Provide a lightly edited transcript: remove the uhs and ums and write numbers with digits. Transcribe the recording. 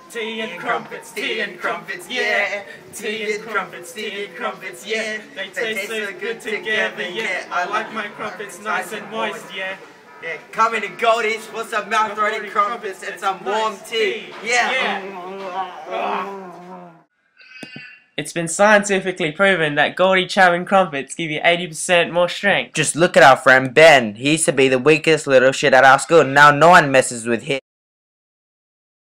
Tea and crumpets, yeah. Tea and crumpets, yeah. They taste so good together, yeah. I like my crumpets nice and moist, yeah. Yeah, coming to Goldy's for some mouth-watering crumpets and some warm tea. Yeah. It's been scientifically proven that Goldy Chapman crumpets give you 80% more strength. Just look at our friend Ben. He used to be the weakest little shit at our school. Now no one messes with him.